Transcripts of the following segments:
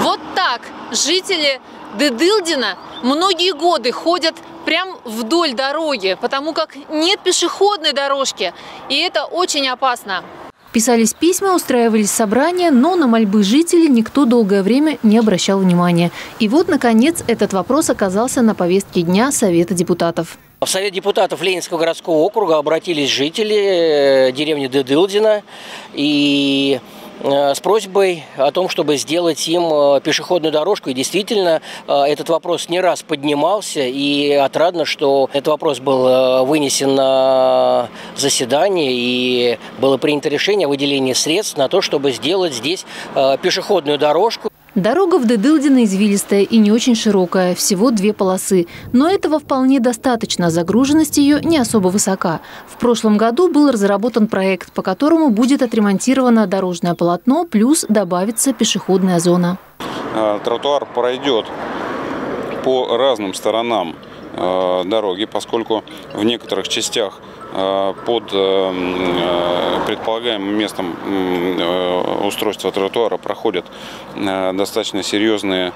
Вот так жители Дедылдина многие годы ходят прям вдоль дороги, потому как нет пешеходной дорожки, и это очень опасно. Писались письма, устраивались собрания, но на мольбы жителей никто долгое время не обращал внимания. И вот, наконец, этот вопрос оказался на повестке дня Совета депутатов. В Совет депутатов Ленинского городского округа обратились жители деревни Дедылдина и с просьбой о том, чтобы сделать им пешеходную дорожку. И действительно, этот вопрос не раз поднимался, и отрадно, что этот вопрос был вынесен на заседание, и было принято решение о выделении средств на то, чтобы сделать здесь пешеходную дорожку. Дорога в Дедылдино извилистая и не очень широкая, всего 2 полосы. Но этого вполне достаточно, загруженность ее не особо высока. В прошлом году был разработан проект, по которому будет отремонтировано дорожное полотно, плюс добавится пешеходная зона. Тротуар пройдет по разным сторонам дороги, поскольку в некоторых частях под предполагаемым местом устройства тротуара проходят достаточно серьезные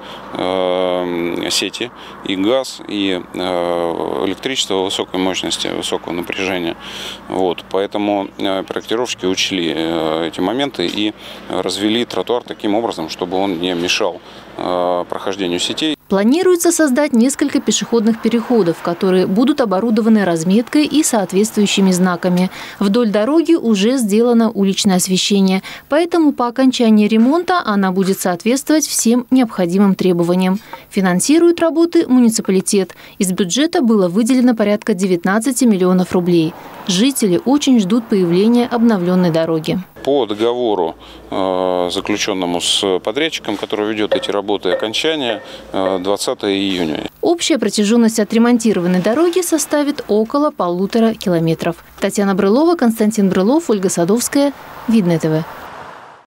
сети, и газ, и электричество высокой мощности, высокого напряжения. Вот. Поэтому проектировщики учли эти моменты и развели тротуар таким образом, чтобы он не мешал прохождению сетей. Планируется создать несколько пешеходных переходов, которые будут оборудованы разметкой и соответствующими знаками. Вдоль дороги уже сделано уличное освещение, поэтому по окончании ремонта она будет соответствовать всем необходимым требованиям. Финансирует работы муниципалитет. Из бюджета было выделено порядка 19 миллионов рублей. Жители очень ждут появления обновленной дороги. По договору, заключенному с подрядчиком, который ведет эти работы, окончание 20 июня. Общая протяженность отремонтированной дороги составит около 1,5 километров. Татьяна Брылова, Константин Брылов, Ольга Садовская. Видное ТВ.